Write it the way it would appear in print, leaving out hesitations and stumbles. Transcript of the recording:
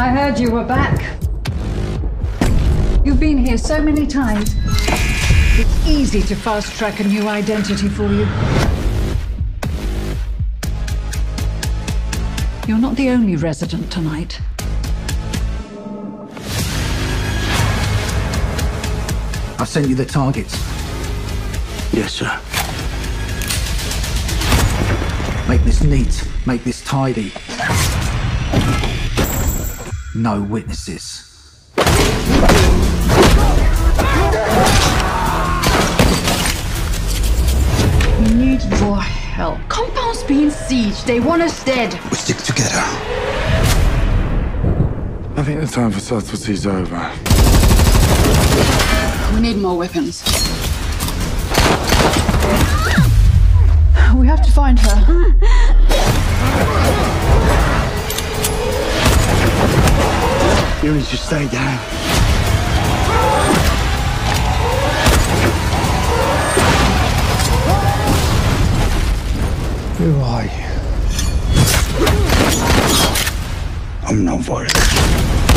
I heard you were back. You've been here so many times. It's easy to fast-track a new identity for you. You're not the only resident tonight. I sent you the targets. Yes, sir. Make this neat. Make this tidy. No witnesses. We need your help. Compound's being sieged. They want us dead. We stick together. I think the time for subtlety's over. We need more weapons. We have to find her. You need to stay down. Who are you? I'm not worried.